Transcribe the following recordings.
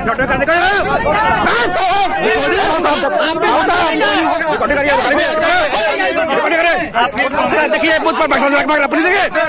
देखिए बूथ पर बक्सा पुलिस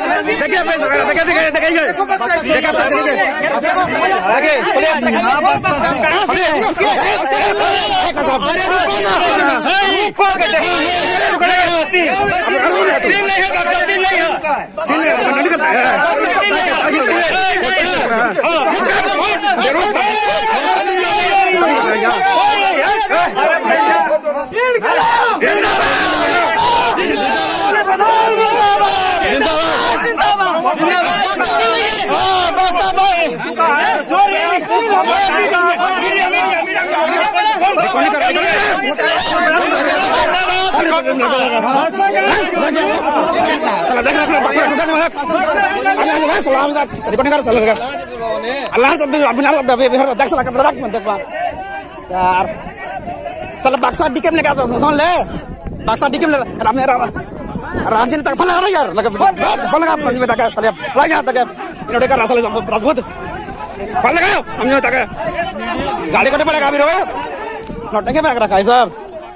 यार साला बक्सा डीके में लगा सुन ले बक्सा डीके में राम जी तक फल लगा यार लगा फल लगा में तक साले लगा यहां तक इन्होंने कर साले राजपूत फल लगाओ हमने तक गाड़ी करने पड़ेगा अभी रोए नौटंकी में रखा है सब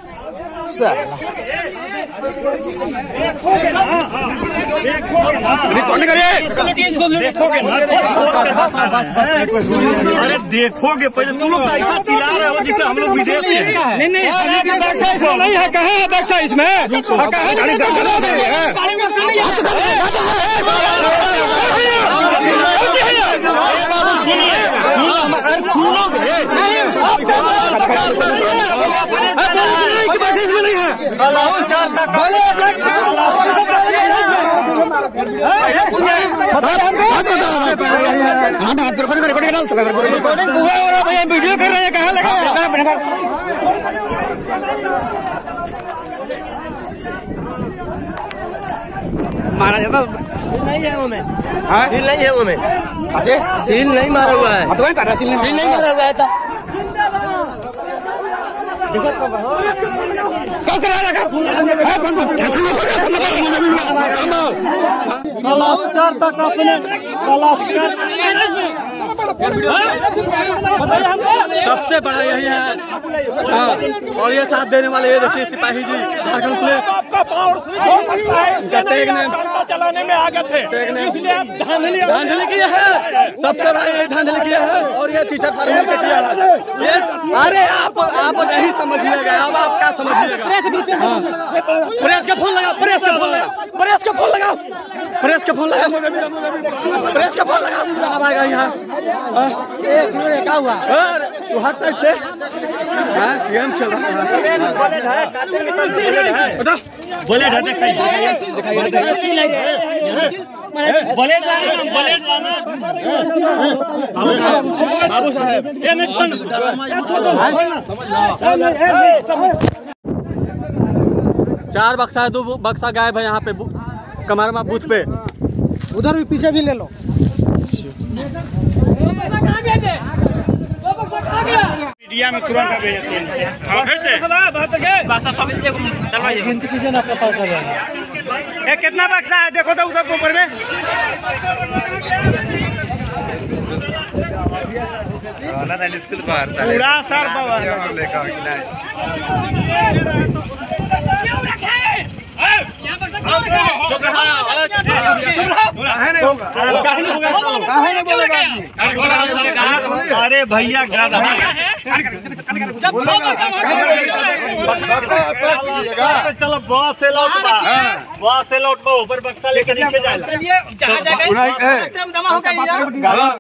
रिकॉर्डिंग करिए देखोगे अरे देखोगे पहले तुम लोग ऐसा चिल्ला रहे हो जिसे हम लोग विदेश में नहीं है कहाँ है बक्सा इसमें वीडियो कर रहे हैं कहाँ लगा मारा जाता नहीं है वो में सील नहीं है वो में अच्छा सील नहीं मारा हुआ है तो कर रहा सील नहीं मारा हुआ है सबसे बड़ा यही है और ये साथ देने वाले ये देखिए सिपाही जी झारखंड पुलिस चलाने में आ गए थे इसलिए आप धांधली किया है सबसे बड़ा ये धांधली किया है और ये टीचर सर मिलकर किया है ये अरे आप नहीं समझिएगा अब आप क्या समझिएगा प्रेस का फोन लगा प्रेस का फोन लगा प्रेस का फोन लगा प्रेस का फोन लगा प्रेस का फोन लगा अब आएगा यहाँ क्या हुआ हर साइड से गेम चल रहा है बोले बाबू साहब चार बक्सा है 2 बक्सा गायब है यहाँ पे कमरमा बूथ पे उधर भी पीछे भी ले लो मीडिया में तुरंत कितना बक्सा है देखो तो उधर ऊपर में पूरा सर अरे भैया चलो बस से लौट ऊपर बक्सा लेकर नीचे जाए